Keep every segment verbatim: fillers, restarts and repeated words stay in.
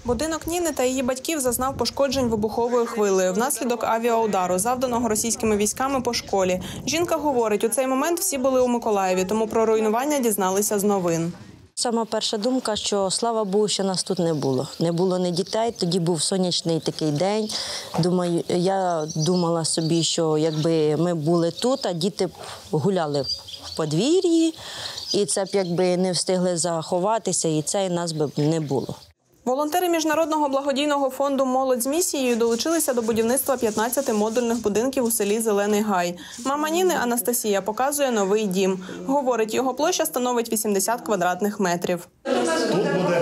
Будинок Ніни та її батьків зазнав пошкоджень вибуховою хвилею внаслідок авіаудару, завданого російськими військами по школі. Жінка говорить, у цей момент всі були у Миколаєві, тому про руйнування дізналися з новин. Сама перша думка, що слава Богу, що нас тут не було. Не було ні дітей, тоді був сонячний такий день. Думаю, я думала собі, що якби ми були тут, а діти б гуляли в подвір'ї, і це б якби не встигли заховатися, і це і нас би не було. Волонтери Міжнародного благодійного фонду «Молодь з місією» долучилися до будівництва п'ятнадцяти модульних будинків у селі Зелений Гай. Мама Ніни Анастасія показує новий дім. Говорить, його площа становить вісімдесят квадратних метрів. Тут буде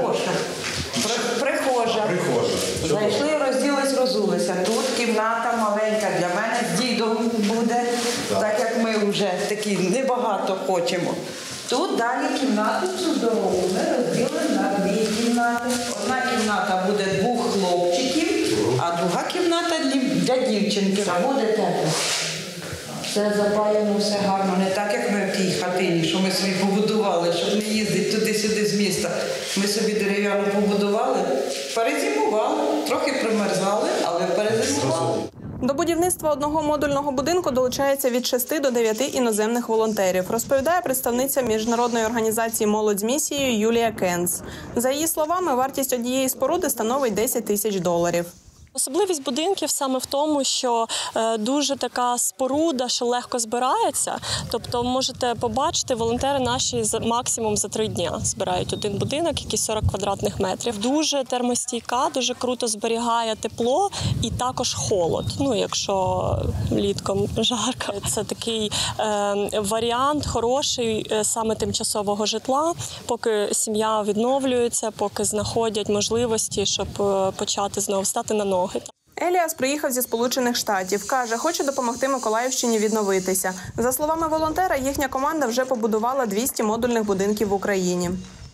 прихожа. Зайшли, розділись, розулися. Тут кімната маленька для мене з дідом буде, так як ми вже такі небагато хочемо. Тут далі кімнату чудову ми розділили на дві кімнати. Одна кімната буде двох хлопчиків, а друга кімната для дівчинки. Буде тепло. Все запаяно, все гарно. Не так, як ми в тій хатині, що ми собі побудували, щоб не їздити туди-сюди з міста. Ми собі дерев'яну побудували, перезимували, трохи примерзали, але перезимували. До будівництва одного модульного будинку долучається від шести до дев'яти іноземних волонтерів, розповідає представниця міжнародної організації «Молодь з місією» Юлія Кенц. За її словами, вартість однієї споруди становить десять тисяч доларів. Особливість будинків саме в тому, що дуже така споруда, що легко збирається. Тобто можете побачити, волонтери наші максимум за три дні збирають один будинок, який сорок квадратних метрів. Дуже термостійка, дуже круто зберігає тепло і також холод. Ну, якщо літком жарко. Це такий е, варіант хороший е, саме тимчасового житла, поки сім'я відновлюється, поки знаходять можливості, щоб е, почати знову стати на ноги. Еліас приїхав зі Сполучених Штатів. Каже, хоче допомогти Миколаївщині відновитися. За словами волонтера, їхня команда вже побудувала двісті модульних будинків в Україні.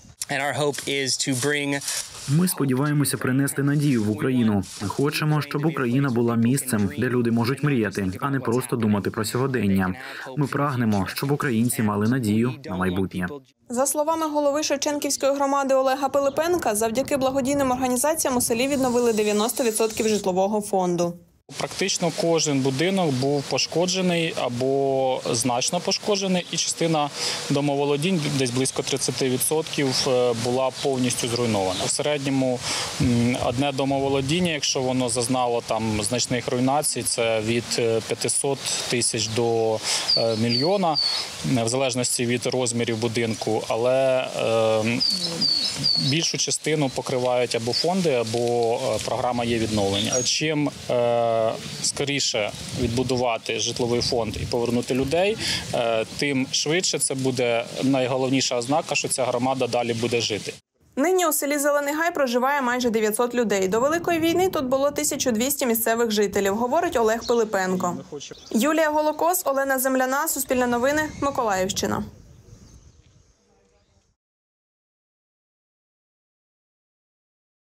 Ми сподіваємося принести надію в Україну. Ми хочемо, щоб Україна була місцем, де люди можуть мріяти, а не просто думати про сьогодення. Ми прагнемо, щоб українці мали надію на майбутнє. За словами голови Шевченківської громади Олега Пилипенка, завдяки благодійним організаціям у селі відновили дев'яносто відсотків житлового фонду. Практично кожен будинок був пошкоджений або значно пошкоджений, і частина домоволодінь, десь близько тридцять відсотків, була повністю зруйнована. У середньому одне домоволодіння, якщо воно зазнало там значних руйнацій, це від п'ятисот тисяч до мільйона, в залежності від розмірів будинку, але е, більшу частину покривають або фонди, або програма є відновлення. Чим е, скоріше відбудувати житловий фонд і повернути людей, тим швидше це буде найголовніша ознака, що ця громада далі буде жити. Нині у селі Зелений Гай проживає майже дев'ятсот людей. До Великої війни тут було тисяча двісті місцевих жителів, говорить Олег Пилипенко. Юлія Голокос, Олена Земляна, Суспільне новини, Миколаївщина.